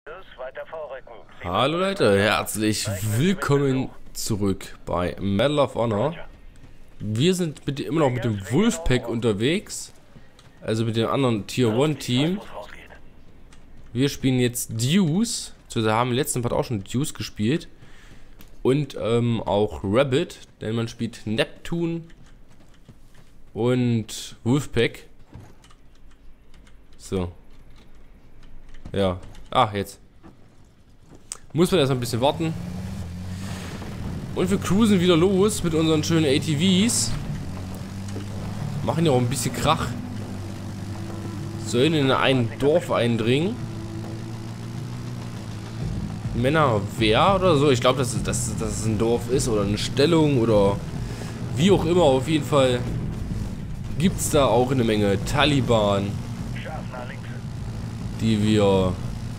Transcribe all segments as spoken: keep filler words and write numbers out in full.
Hallo Leute, herzlich willkommen zurück bei Medal of Honor. Wir sind mit, immer noch mit dem Wolfpack unterwegs, also mit dem anderen Tier eins Team. Wir spielen jetzt Deuce, wir haben im letzten Part auch schon Deuce gespielt. Und ähm, auch Rabbit, denn man spielt Neptune und Wolfpack. So. Ja. Ah, jetzt. Muss man erst ein bisschen warten. Und wir cruisen wieder los mit unseren schönen A T Vs. Machen ja auch ein bisschen Krach. Sollen in ein Dorf eindringen. Männerwehr oder so. Ich glaube, dass, dass, dass es ein Dorf ist oder eine Stellung oder wie auch immer. Auf jeden Fall gibt es da auch eine Menge Taliban, die wir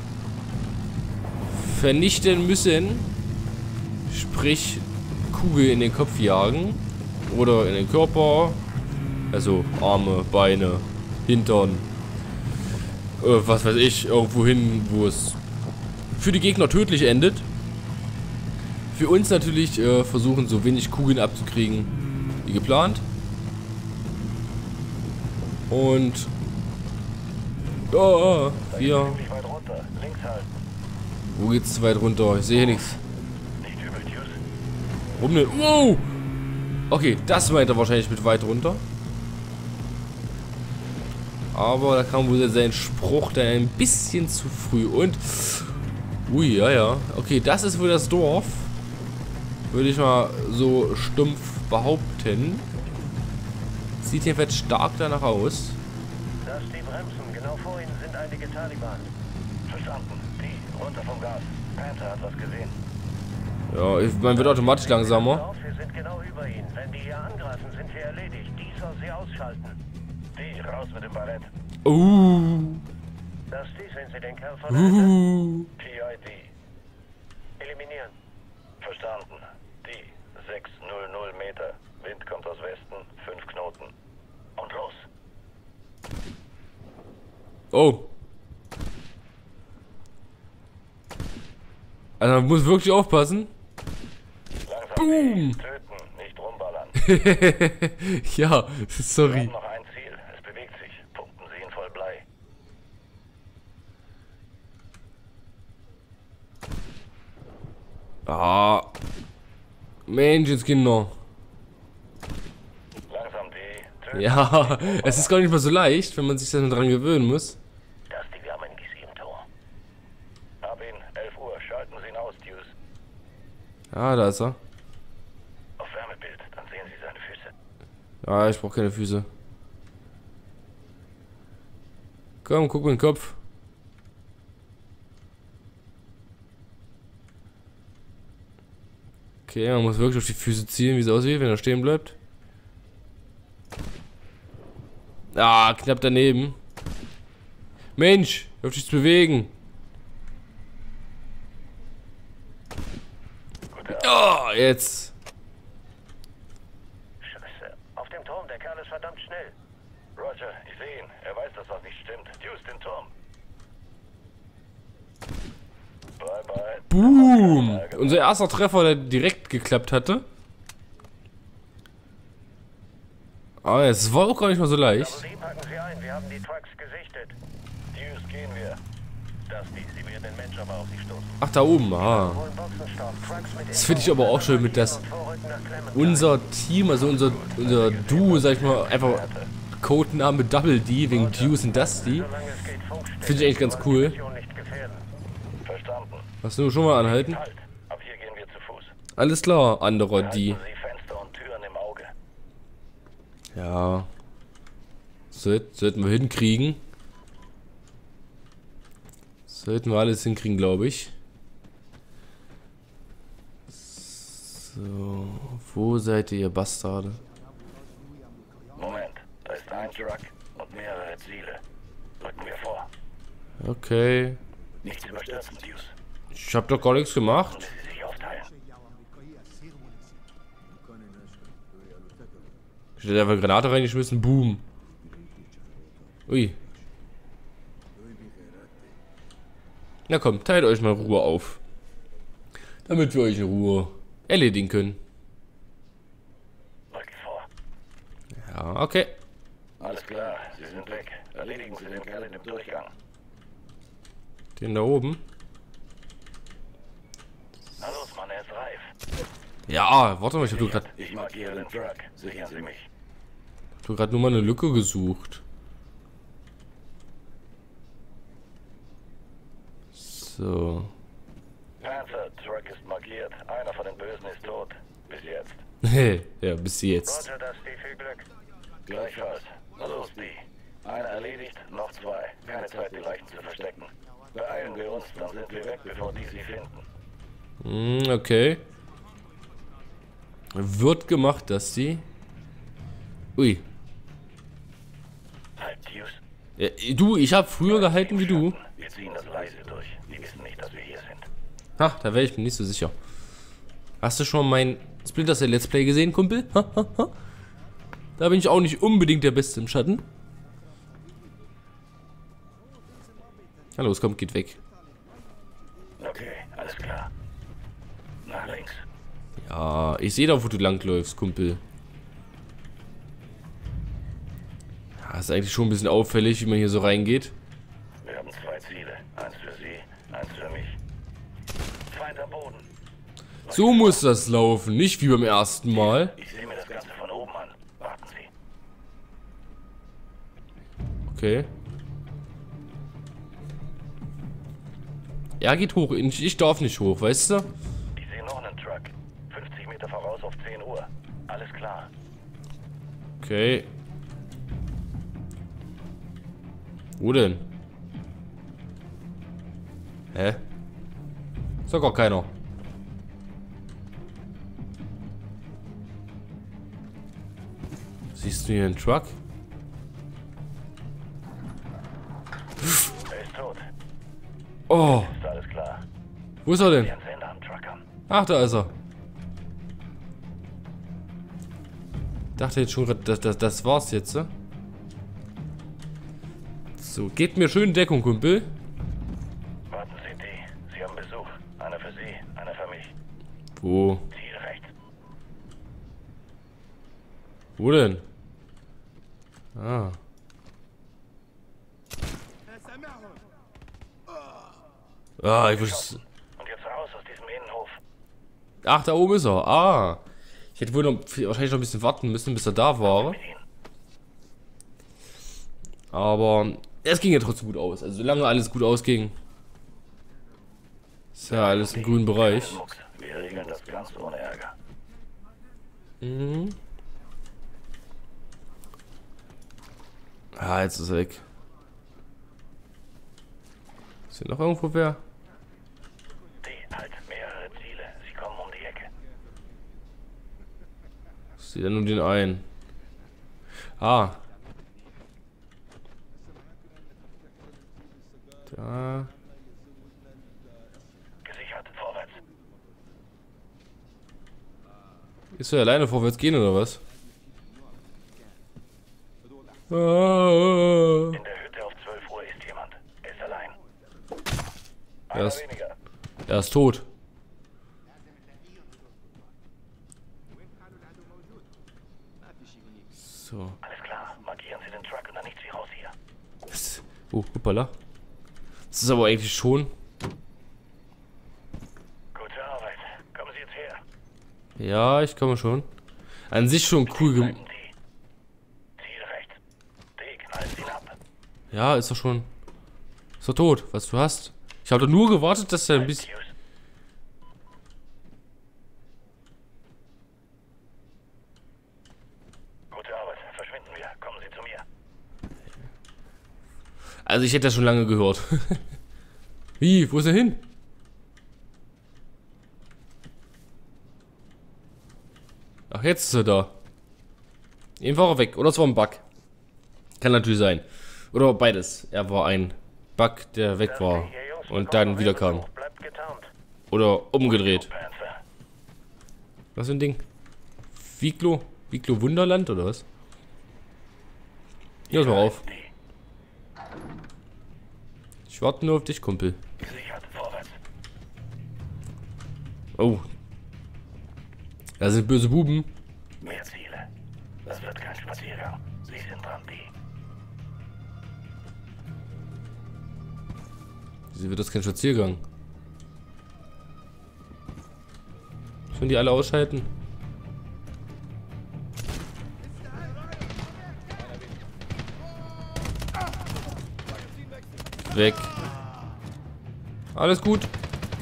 vernichten müssen. Sprich, Kugel in den Kopf jagen oder in den Körper. Also Arme, Beine, Hintern, äh, was weiß ich, irgendwo hin, wo es für die Gegner tödlich endet. Für uns natürlich äh, versuchen, so wenig Kugeln abzukriegen wie geplant. Und oh, wir. Wo geht's zu weit runter? Ich sehe hier nichts. Warum denn? Wow! Okay, das meint er wahrscheinlich mit weit runter. Aber da kam wohl sein Spruch dann ein bisschen zu früh. Und ui, ja, ja. Okay, das ist wohl das Dorf. Würde ich mal so stumpf behaupten. Sieht jedenfalls stark danach aus. Das die Bremsen. Genau vor Ihnen sind einige Taliban. Verstanden. Die, runter vom Gas. Panther hat was gesehen. Ja, ich, man wird automatisch langsamer. Wir sind genau über Ihnen. Wenn die hier angreifen, sind wir erledigt. Die soll sie ausschalten. Die, raus mit dem Ballett. Uh. Das die, sehen Sie den Kerl von der Uh. P I D. Eliminieren. Verstanden. Die, sechshundert Meter. Wind kommt aus Westen. Fünf Knoten. Und los. Oh. Also man muss wirklich aufpassen. Langsam Boom. töten, nicht rumballern. Ja, Wir sorry. haben noch ein Ziel. Es bewegt sich. Pumpen Sie ihn voll Blei. Ah. Menschenskinder. Langsam die. Töten. Ja, es ist gar nicht mal so leicht, wenn man sich dann dran gewöhnen muss. Das die, wir haben ein G sieben-Tor. Hab ihn. elf Uhr. Schalten Sie ihn aus, Deuce. Ah, da ist er. Auf Wärmebild. Dann sehen Sie seine Füße. Ah, ich brauche keine Füße. Komm, guck mir den Kopf. Okay, man muss wirklich auf die Füße ziehen, wie es aussieht, wenn er stehen bleibt. Ah, knapp daneben. Mensch, hör auf dich zu bewegen. Oh, jetzt. Scheiße. Auf dem Turm. Der Kerl ist verdammt schnell. Roger, ich sehe ihn. Er weiß, dass was nicht stimmt. Deuce, den Turm. Bye, bye. Boom. Unser erster Treffer, der direkt geklappt hatte. Aber es war auch gar nicht mal so leicht. Sie packen Sie ein. Wir haben die Trucks gesichtet. Deuce, gehen wir. Das die. Sie werden den Mensch aber auf sich stoßen. Ach, da oben, ah. Holen Boxenstoff. Trucks mit Das finde ich aber auch schön mit das Vorrücken nach Clementine. unser Team, also unser, unser Duo, sag ich mal, einfach Codename Double D wegen Deuce und Dusty. Solange es geht, Funkstille. Finde ich eigentlich ganz cool. Mission nicht gefährden. Verstanden. Hast du schon mal anhalten? Halt. Ab hier gehen wir zu Fuß. Alles klar, anderer D. Halten Sie Fenster und Türen im Auge. Ja. Sollt, sollten wir hinkriegen. Sollten wir alles hinkriegen, glaube ich. So, wo seid ihr, ihr Bastarde? Moment, da ist ein Truck und mehrere Ziele. Rücken wir vor. Okay. Nichts überstürzen, Deuce. Ich hab doch gar nichts gemacht. Sie sich aufteilen. Ich hätte einfach Granate reingeschmissen, boom. Ui. Na komm, teilt euch mal Ruhe auf. Damit wir euch in Ruhe erledigen können. Rückt vor. Ja, okay. Alles klar, Sie sind weg. Erledigen Sie den Kerl in dem Durchgang. Den da oben. Na los, Mann, er ist reif. Ja, warte mal, ich hab gerade Ich markiere den Truck. Sichern Sie mich. du gerade nur mal eine Lücke gesucht. So. Panther, Truck ist markiert. Einer von den Bösen ist tot. Bis jetzt. Ja, bis jetzt. Roger, das die viel Glück. Gleichfalls. Na los, die. Einer erledigt, noch zwei. Keine Zeit, die Leichen zu verstecken. Beeilen wir uns, dann sind wir weg, bevor die sie finden. Hm, okay. Wird gemacht, dass die. Ui. Halt, Hughes. Ja, du, ich habe früher gehalten wie du. Wir ziehen das leise durch. Die wissen nicht, dass wir hier sind. Ach, da wäre ich mir nicht so sicher. Hast du schon mein Splinter Cell Let's Play gesehen, Kumpel? Ha, ha, ha. Da bin ich auch nicht unbedingt der Beste im Schatten. Na los, komm, geht weg. Okay, alles klar. Nach links. Ja, ich sehe doch, wo du langläufst, Kumpel. Ja, ist eigentlich schon ein bisschen auffällig, wie man hier so reingeht. Wir haben zwei Ziele. Eins für Sie, eins für mich. Feind am Boden. So muss das laufen, nicht wie beim ersten Mal. Ich sehe mir das Ganze von oben an. Warten Sie. Okay. Er geht hoch, ich, ich darf nicht hoch, weißt du? Ich sehe noch einen Truck. fünfzig Meter voraus auf zehn Uhr. Alles klar. Okay. Wo denn? Hä? Ist doch gar keiner. Siehst du hier einen Truck? Er ist tot. Oh, Ist alles klar. wo ist er denn? Wir haben Sender am Truck an. Ach, da ist er. Dachte jetzt schon, grad, das, das, das war's jetzt, ne? So, gebt mir schön Deckung, Kumpel. Warten Sie, die. Sie haben Besuch. Einer für Sie, einer für mich. Wo? Ziel rechts. Wo denn? Ah. Ah, ich wusste. Und jetzt raus aus diesem Innenhof. Ach, da oben ist er. Ah. Ich hätte wohl noch, wahrscheinlich noch ein bisschen warten müssen, bis er da war. Mit Ihnen. Aber es ging ja trotzdem gut aus. Also solange alles gut ausging, ist ja alles im grünen Bereich. Keine Mucks. Wir regeln das ganz ohne Ärger. Mhm. Ah, jetzt ist er weg. Ist hier noch irgendwo wer? Die halt mehrere Ziele. Sie kommen um die Ecke. Ich sehe da nur den einen. Ah. Da. Gesichert. Vorwärts. Ist er alleine vorwärts gehen oder was? Ah. In der Hütte auf zwölf Uhr ist jemand. Er ist allein. Er Einer ist, weniger. er ist tot. So. Alles klar. Markieren Sie den Truck und dann nichts wie raus hier. Das, oh, hoppala. Das ist aber eigentlich schon. Gute Arbeit. Kommen Sie jetzt her. Ja, ich komme schon. An sich schon cool Bleiben gemacht. Sie. Ziel rechts. D, knallen Sie ihn ab. Ja, ist doch schon. Ist doch tot, was du hast. Ich habe doch nur gewartet, dass er ein bisschen. Hughes. Gute Arbeit. Verschwinden wir. Kommen Sie zu mir. Also ich hätte das schon lange gehört. Wie? Wo ist er hin? Ach, jetzt ist er da. Eben war er weg. Oder es war ein Bug. Kann natürlich sein. Oder beides. Er war ein Bug, der weg war. Und dann wieder kam. Bleibt getarnt. Oder umgedreht. Panther. Was für ein Ding? Viglo? Viglo Wunderland oder was? Ja, pass mal auf. D. Ich warte nur auf dich, Kumpel. Gesichert. Oh. Da sind böse Buben. Mehr Ziele. Das wird kein Spaziergang. Sie sind dran, die. Wieso wird das kein Spaziergang? Sollen die alle ausschalten? Weg. Alles gut.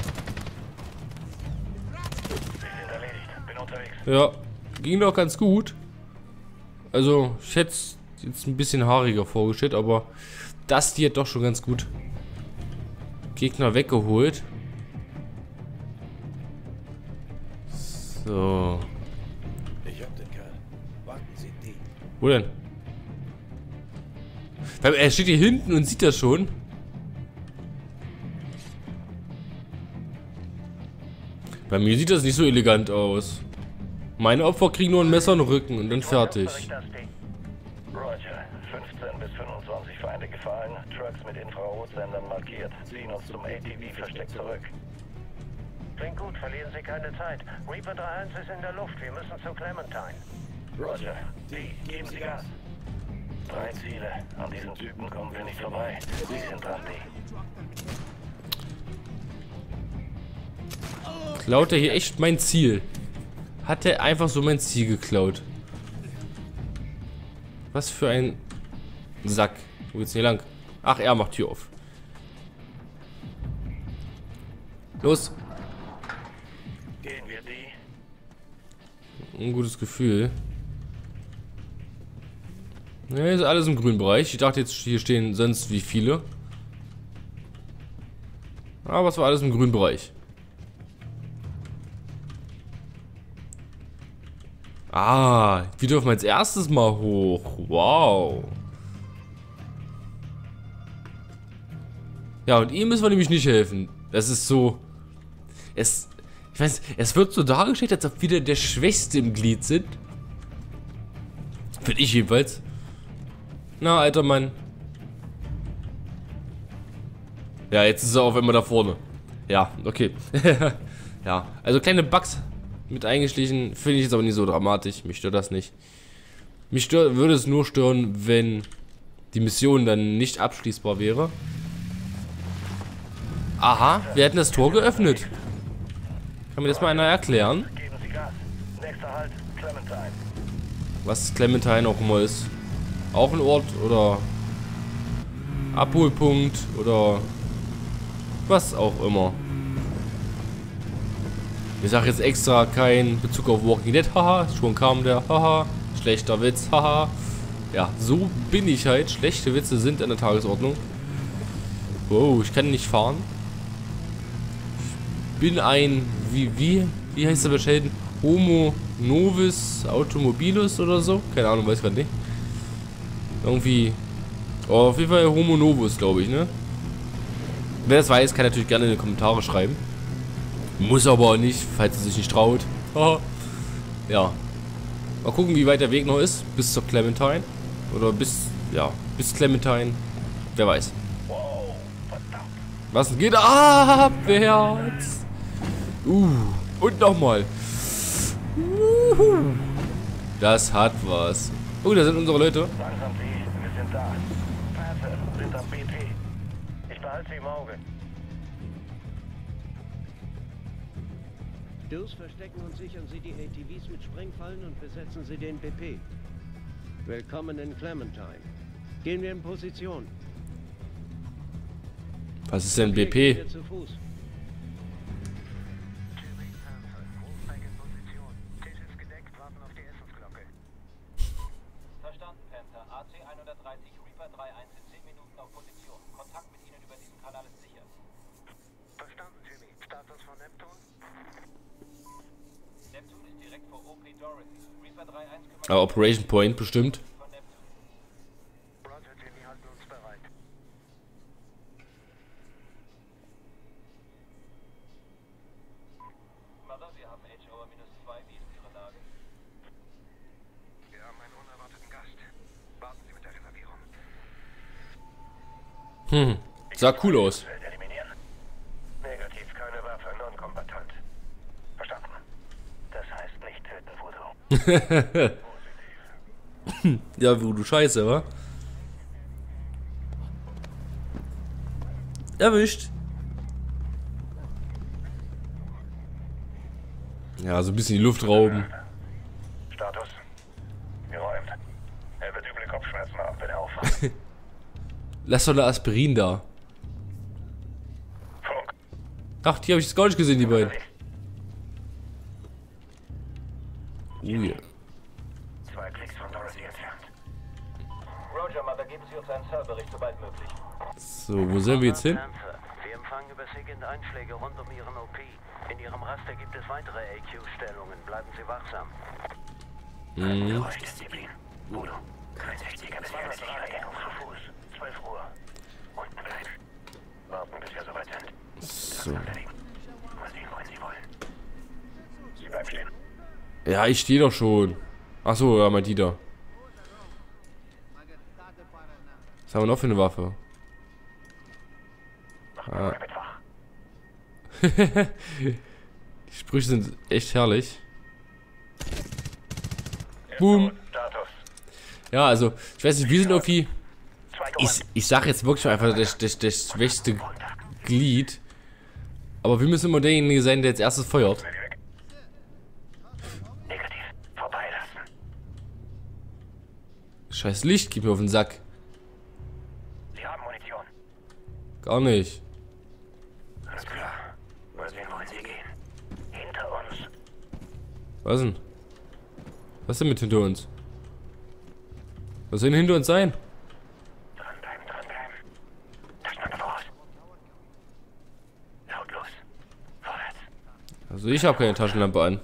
Ja, ging doch ganz gut. Also, ich hätte es jetzt ein bisschen haariger vorgestellt, aber das hier hat doch schon ganz gut Gegner weggeholt. So. Ich hab den Kerl. Warten Sie die. Wo denn? Weil er steht hier hinten und sieht das schon. Bei mir sieht das nicht so elegant aus. Meine Opfer kriegen nur ein Messer in den Rücken und dann fertig. Roger, fünfzehn bis fünfundzwanzig Feinde gefallen, Trucks mit Infrarotsendern markiert, ziehen uns zum A T V-Versteck zurück. Klingt gut, verlieren Sie keine Zeit. Reaper drei eins ist in der Luft, wir müssen zu Clementine. Roger, die, geben Sie Gas. Drei Ziele, an diesen Typen kommen wir nicht vorbei. Sie sind dran, die. Klaut er hier echt mein Ziel? Hat er einfach so mein Ziel geklaut? Was für ein Sack. Wo geht's hier lang? Ach, er macht Tür auf. Los. Gehen wir die? Ein gutes Gefühl. Ja, ist alles im grünen Bereich. Ich dachte jetzt, hier stehen sonst wie viele. Aber es war alles im grünen Bereich. Ah, wir dürfen als erstes mal hoch. Wow. Ja, und ihm müssen wir nämlich nicht helfen. Das ist so... Es... Ich weiß, es wird so dargestellt, als ob wir der Schwächste im Glied sind. Finde ich jedenfalls. Na, alter Mann. Ja, jetzt ist er auf einmal da vorne. Ja, okay. Ja, also kleine Bugs mit eingeschlichen finde ich jetzt aber nicht so dramatisch. Mich stört das nicht. Mich stört, würde es nur stören, wenn die Mission dann nicht abschließbar wäre. Aha, wir hätten das Tor geöffnet. Kann mir das mal einer erklären? Geben Sie Gas. Nächster Halt, Clementine. Was Clementine auch immer ist. Auch ein Ort oder Abholpunkt oder was auch immer. Ich sage jetzt extra kein Bezug auf Walking Dead, haha, schon kam der, haha, schlechter Witz, haha. Ja, so bin ich halt. Schlechte Witze sind an der Tagesordnung. Wow, ich kann nicht fahren. Ich bin ein, wie, wie, wie heißt der bei Sheldon? Homo Novus Automobilus oder so? Keine Ahnung, weiß ich gerade nicht. Irgendwie, oh, auf jeden Fall Homo Novus, glaube ich, ne? Wer das weiß, kann natürlich gerne in die Kommentare schreiben. Muss aber auch nicht, falls er sich nicht traut. Ja. Mal gucken, wie weit der Weg noch ist. Bis zur Clementine. Oder bis, ja, bis Clementine. Wer weiß. Wow, verdammt. Was geht abwärts? Uh, und nochmal. Uh, das hat was. Oh, da sind unsere Leute. Langsam die, wir sind da. Pässe sind am B P. Ich behalte Sie im Auge. Durs verstecken und sichern Sie die A T Vs mit Sprengfallen und besetzen Sie den B P. Willkommen in Clementine. Gehen wir in Position. Was ist denn B Gehen P? wir zu Fuß. Verstanden, Panther. A C hundertdreißig, Reaper drei eins in zehn Minuten auf Position. Kontakt mit Ihnen über diesen Kanal ist sicher. Verstanden, Jimmy. Status von Neptun? Neptun ist direkt vor O P Dorothy. Reaper drei eins kümmert Ah, Operation Point bestimmt. von Neptun. Roger, Jimmy, halten uns bereit. Mother, wir haben H O zwei. Wie ist Ihre Lage? Wir haben einen unerwarteten Gast. Warten Sie mit der Reservierung. Hm, sah cool aus. Feld eliminieren. Negativ, keine Waffe, non-kombatant. Ja, wo du Scheiße, wa? Erwischt. Ja, so ein bisschen die Luft rauben. Status. Geräumt. Er wird üble Kopfschmerzen haben, wenn er aufwacht. Lass doch eine Aspirin da. Funk. Ach, die habe ich jetzt gar nicht gesehen, die beiden. Oh ja. Zwei Klicks von Dorothy entfernt. Roger, Mother, geben Sie uns einen Serverbericht sobald möglich. So, wo sind wir jetzt hin? Wir empfangen über SIGINT Einschläge rund um Ihren O P. In Ihrem Raster gibt es weitere A Q-Stellungen. Bleiben Sie wachsam. Mhm. Geräuschdisziplin. Udo. dreiundsechziger bis vierundsechziger Deckung zu Fuß. zwölf Uhr. Unten bleiben. Warten, bis wir soweit sind. So. Mal sehen, wohin Sie wollen. Sie bleiben stehen. Ja, ich stehe doch schon. Achso, ja, mein Dieter. Was haben wir noch für eine Waffe? Ah. Die Sprüche sind echt herrlich. Boom. Ja, also, ich weiß nicht, wir sind irgendwie... Ich, ich sag jetzt wirklich einfach das, das, das schwächste Glied. Aber wir müssen immer derjenige sein, der als erstes feuert. Negativ. Vorbeilassen. Scheiß Licht, gib mir auf den Sack. Sie haben Munition. Gar nicht. Alles klar. Mal sehen, wohin Sie gehen. Hinter uns. Was denn? Was denn mit hinter uns? Was soll denn hinter uns sein? Dranbleiben, dranbleiben. Taschenlampe voraus. Lautlos. Vorwärts. Also ich habe keine Taschenlampe an.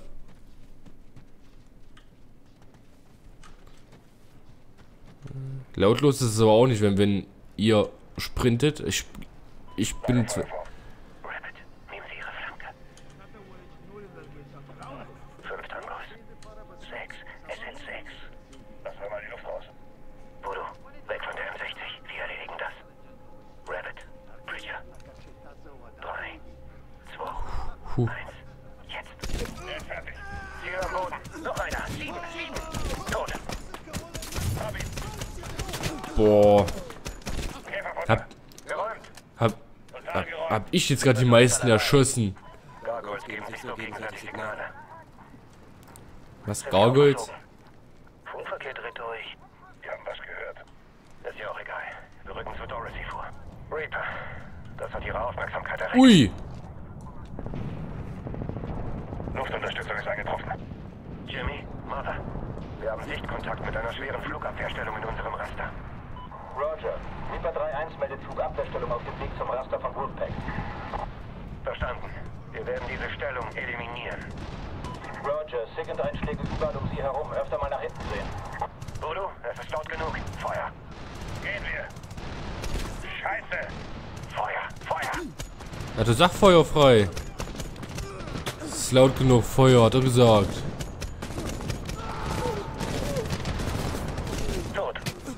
Lautlos ist es aber auch nicht, wenn, wenn ihr sprintet. Ich, ich bin... Rabbit, nehmen Sie Ihre Flanke. Fünf Tangos. Sechs. Es sind sechs. Lass mal die Luft raus. Voodoo, weg von der M sechzig. Sie erledigen das. Rabbit, Preacher. Drei. Zwei. Puh. Eins. Jetzt. Fertig. Ziel am Boden. Noch einer. Sieben. Sieben. Tot. Hab ihn. Boah. Käfer Hab, geräumt. hab, hab, hab ich jetzt gerade die meisten erschossen. Gargoyles geben sich nur gegenseitig Signale. Was, Gargoyles? Funkverkehr dreht durch. Wir haben was gehört. Ist ja auch egal. Wir rücken zu Dorothy vor. Reaper, das hat Ihre Aufmerksamkeit erregt. Ui. Luftunterstützung ist eingetroffen. Jimmy, Mother, wir haben Sichtkontakt mit einer schweren Flugabwehrstellung in unserem Raster. Roger, Reaper drei eins meldet Flugabwehrstellung auf dem Weg zum Raster von Wolfpack. Verstanden. Wir werden diese Stellung eliminieren. Roger, SIGINT-Einschläge überall um Sie herum. Öfter mal nach hinten sehen. Voodoo, es ist laut genug. Feuer. Gehen wir. Scheiße. Feuer, Feuer. Ja, du sagst Feuer frei. Das ist laut genug, Feuer, hat er gesagt. Tot.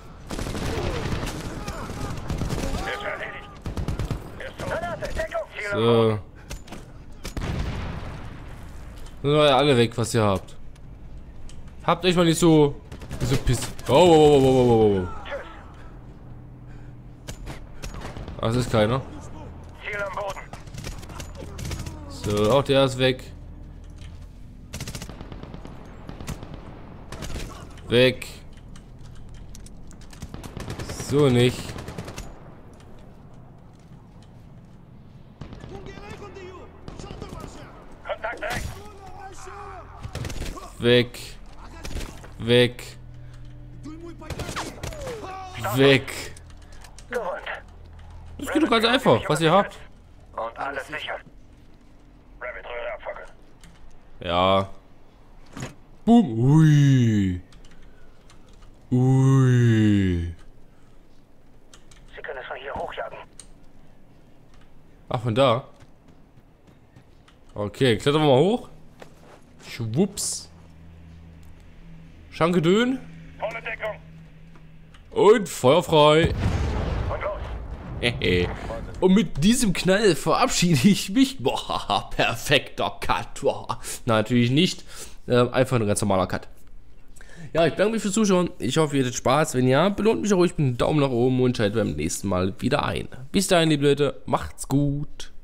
Ist erledigt. Ist tot. Granate, Deckung. Ziel am Boden. So. Sind wir alle weg, was ihr habt. Habt euch mal nicht so... Nicht so piss... Oh, oh, oh, oh, oh, oh, oh. Ach, das ist keiner. Ziel am Boden. So, auch der ist weg. Weg. So nicht. Kontakt direkt. Weg. Weg. Weg. Geräumt. Das geht doch ganz einfach, was ihr habt. Und alles sicher. Rabbit, Röhre abfackeln. Ja. Boom. Ui. Ui. Sie können es von hier hochjagen. Ach, von da. Okay, klettern wir mal hoch. Schwupps. Schankedön. Volle Deckung. Und feuerfrei. Und los. Und mit diesem Knall verabschiede ich mich. Boah, perfekter Cut. Boah. Na, natürlich nicht. Äh, einfach ein ganz normaler Cut. Ja, ich bedanke mich fürs Zuschauen. Ich hoffe, ihr hattet Spaß. Wenn ja, belohnt mich auch ruhig mit einem Daumen nach oben und schaltet beim nächsten Mal wieder ein. Bis dahin, liebe Leute, macht's gut.